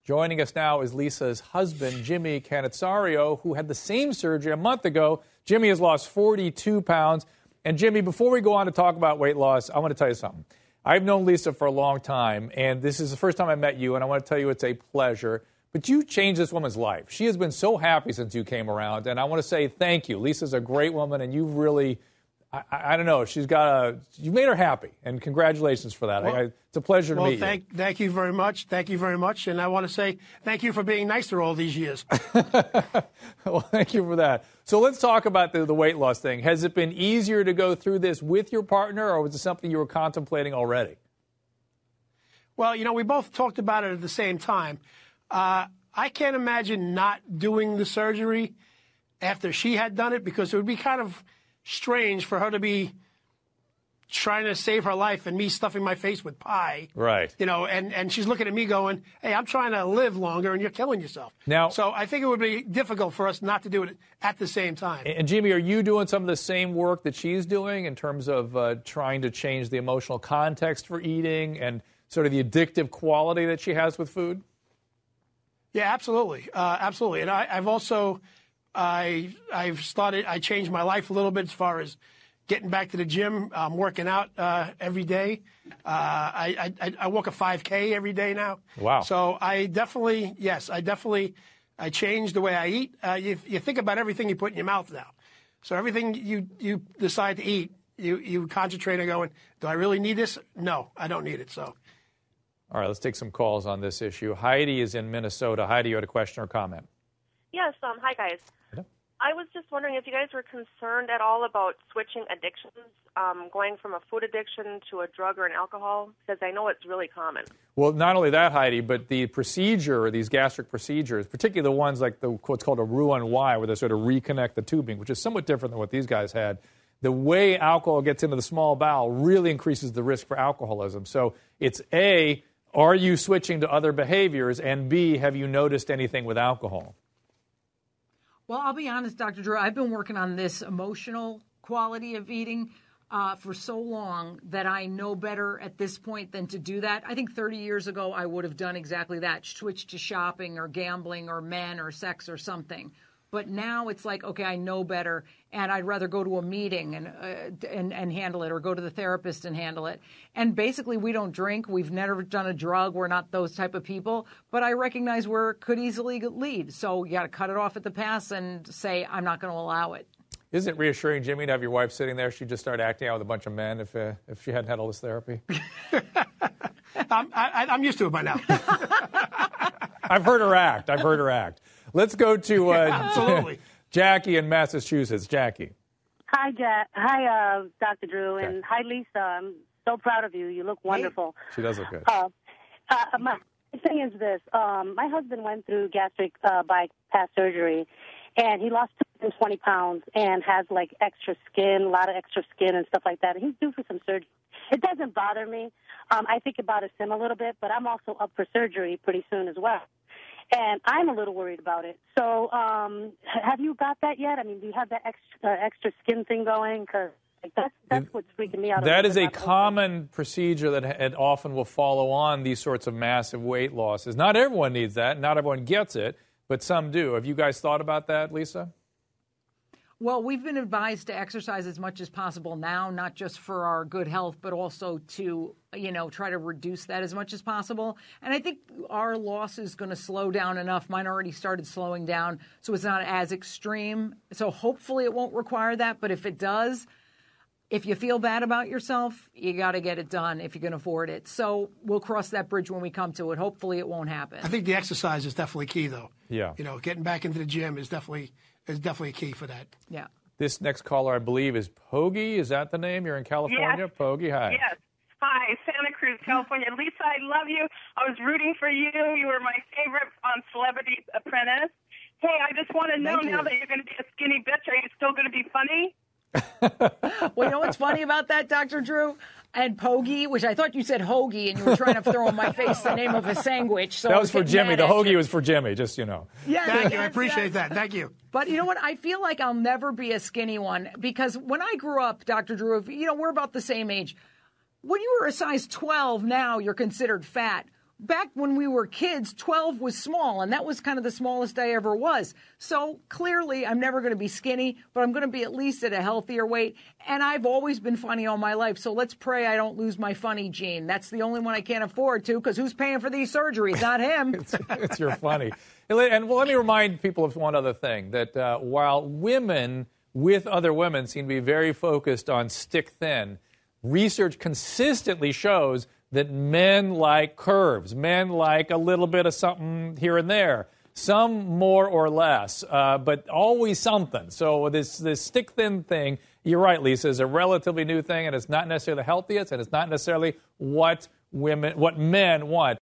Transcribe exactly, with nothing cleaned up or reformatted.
Joining us now is Lisa's husband, Jimmy Canizzario, who had the same surgery a month ago. Jimmy has lost forty-two pounds. And Jimmy, before we go on to talk about weight loss, I want to tell you something. I've known Lisa for a long time, and this is the first time I met you, and I want to tell you it's a pleasure. But you changed this woman's life. She has been so happy since you came around, and I want to say thank you. Lisa's a great woman, and you've really, I, I don't know, she's got a, you made her happy, and congratulations for that. Well, I, it's a pleasure to well, meet thank, you. Thank you very much. Thank you very much. And I want to say thank you for being nicer all these years. Well, thank you for that. So let's talk about the, the weight loss thing. Has it been easier to go through this with your partner, or was it something you were contemplating already? Well, you know, we both talked about it at the same time. Uh, I can't imagine not doing the surgery after she had done it, because it would be kind of strange for her to be trying to save her life and me stuffing my face with pie. Right. You know, and, and she's looking at me going, hey, I'm trying to live longer and you're killing yourself. Now, so I think it would be difficult for us not to do it at the same time. And Jimmy, are you doing some of the same work that she's doing in terms of uh, trying to change the emotional context for eating and sort of the addictive quality that she has with food? Yeah, absolutely. Uh, absolutely. And I, I've also, I, I've started, I changed my life a little bit as far as getting back to the gym. I'm working out uh, every day. Uh, I, I, I walk a five K every day now. Wow. So I definitely, yes, I definitely, I changed the way I eat. Uh, you, you think about everything you put in your mouth now. So everything you, you decide to eat, you, you concentrate on going, do I really need this? No, I don't need it. So. All right, let's take some calls on this issue. Heidi is in Minnesota. Heidi, you had a question or comment? Yes. Um, hi, guys. Hello. I was just wondering if you guys were concerned at all about switching addictions, um, going from a food addiction to a drug or an alcohol, because I know it's really common. Well, not only that, Heidi, but the procedure, these gastric procedures, particularly the ones like the what's called a Roux-en-Y, where they sort of reconnect the tubing, which is somewhat different than what these guys had. The way alcohol gets into the small bowel really increases the risk for alcoholism. So it's A, are you switching to other behaviors, and B, have you noticed anything with alcohol? Well, I'll be honest, Doctor Drew, I've been working on this emotional quality of eating uh, for so long that I know better at this point than to do that. I think thirty years ago I would have done exactly that, switched to shopping or gambling or men or sex or something. But now it's like, okay, I know better, and I'd rather go to a meeting and, uh, and and handle it, or go to the therapist and handle it. And basically, we don't drink. We've never done a drug. We're not those type of people. But I recognize where it could easily lead. So you got to cut it off at the pass and say, I'm not going to allow it. Isn't it reassuring, Jimmy, to have your wife sitting there? She'd just start acting out with a bunch of men if uh, if she hadn't had all this therapy. I'm, I, I'm used to it by now. I've heard her act. I've heard her act. Let's go to uh, yeah, absolutely. Jackie in Massachusetts. Jackie. Hi, Jack. Hi, uh, Doctor Drew, Jack. and hi, Lisa. I'm so proud of you. You look wonderful. She does look good. Uh, uh, my thing is this. Um, my husband went through gastric uh, bypass surgery, and he lost two hundred twenty pounds and has, like, extra skin, a lot of extra skin and stuff like that. And he's due for some surgery. It doesn't bother me. Um, I think about him a little bit, but I'm also up for surgery pretty soon as well. And I'm a little worried about it. So um, have you got that yet? I mean, do you have that extra, uh, extra skin thing going? Because like, that's, that's what's freaking me out. That is a common procedure that it often will follow on these sorts of massive weight losses. Not everyone needs that. Not everyone gets it, but some do. Have you guys thought about that, Lisa? Well, we've been advised to exercise as much as possible now, not just for our good health, but also to, you know, try to reduce that as much as possible. And I think our loss is going to slow down enough. Mine already started slowing down, so it's not as extreme. So hopefully it won't require that. But if it does, if you feel bad about yourself, you got to get it done if you can afford it. So we'll cross that bridge when we come to it. Hopefully it won't happen. I think the exercise is definitely key, though. Yeah. You know, getting back into the gym is definitely is definitely key for that. Yeah. This next caller, I believe, is Pogi. Is that the name? You're in California? Yes. Pogi, hi. Yes. Hi, Santa Cruz, California. Lisa, I love you. I was rooting for you. You were my favorite on Celebrity Apprentice. Hey, I just want to know Thank now you. that you're going to be a skinny bitch, are you still going to be funny? Well, you know what's funny about that, Doctor Drew? And Pogi, which I thought you said hoagie, and you were trying to throw in my face the name of a sandwich. So that I was for getting Jimmy. mad The at hoagie you. was for Jimmy, just, you know. Yeah, Thank you. I yes, appreciate yes. that. Thank you. But you know what? I feel like I'll never be a skinny one because when I grew up, Doctor Drew, if, you know, we're about the same age. When you were a size twelve now, you're considered fat. back when we were kids, twelve was small, and that was kind of the smallest I ever was. So clearly, I'm never going to be skinny, but I'm going to be at least at a healthier weight. And I've always been funny all my life, so let's pray I don't lose my funny gene. That's the only one I can't afford to, because who's paying for these surgeries? Not him. it's, it's your funny. And well, let me remind people of one other thing, that uh, while women with other women seem to be very focused on stick thin, research consistently shows that men like curves, men like a little bit of something here and there, some more or less, uh, but always something. So this this stick thin thing, you're right, Lisa, is a relatively new thing, and it's not necessarily the healthiest, and it's not necessarily what women, what men want.